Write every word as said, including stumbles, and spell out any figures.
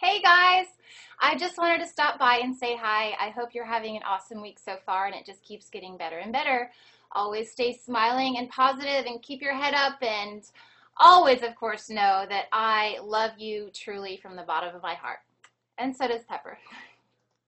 Hey guys, I just wanted to stop by and say hi. I hope you're having an awesome week so far and it just keeps getting better and better. Always stay smiling and positive and keep your head up, and always, of course, know that I love you truly from the bottom of my heart. And so does Pepper.